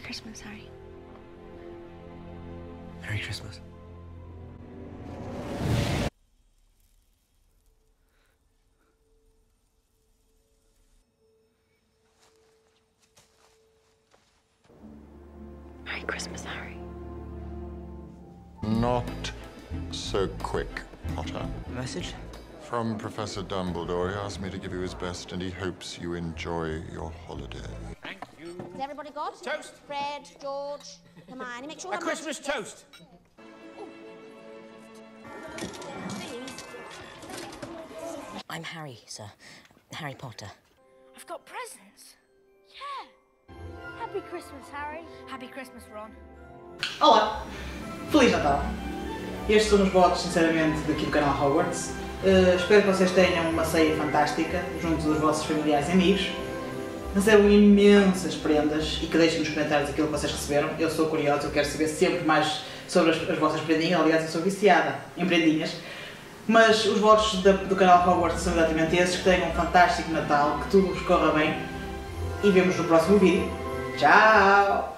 Christmas, Harry. Merry Christmas. Merry Christmas, Harry. Not so quick, Potter. A message? From Professor Dumbledore. He asked me to give you his best, and he hopes you enjoy your holiday. Thank you. Has everybody got? Toast. Fred, George, Hermione, make sure A Christmas toast. I'm Harry, sir. Harry Potter. I've got presents. Yeah. Happy Christmas, Harry. Happy Christmas, Ron. Olá! Feliz Natal! Estes são os votos, sinceramente, daqui do canal Hogwarts. Espero que vocês tenham uma ceia fantástica, junto dos vossos familiares e amigos. Recebam imensas prendas e que deixem nos comentários aquilo que vocês receberam. Eu sou curioso, eu quero saber sempre mais sobre as vossas prendinhas. Aliás, eu sou viciada em prendinhas. Mas os votos do canal Hogwarts são exatamente esses. Que tenham um fantástico Natal, que tudo vos corra bem. E vemos no próximo vídeo. Tchau!